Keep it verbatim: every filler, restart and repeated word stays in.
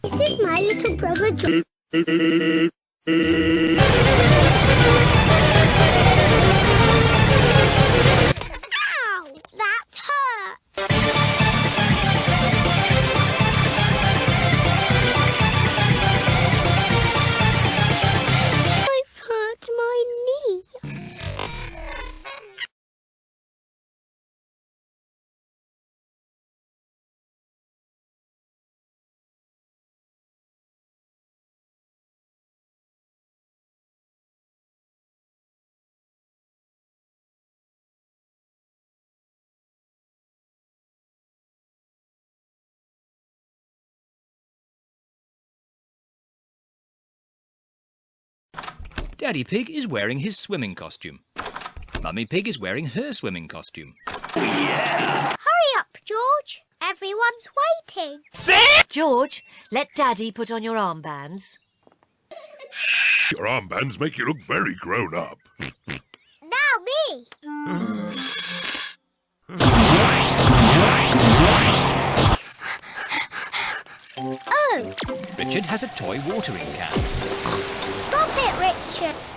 This is my little brother George. Ow! That hurt! I've hurt my knee. Daddy Pig is wearing his swimming costume. Mummy Pig is wearing her swimming costume. Hurry up, George. Everyone's waiting. George, let Daddy put on your armbands. Your armbands make you look very grown up. Now me. Oh, Richard has a toy watering can. stop it, Richard.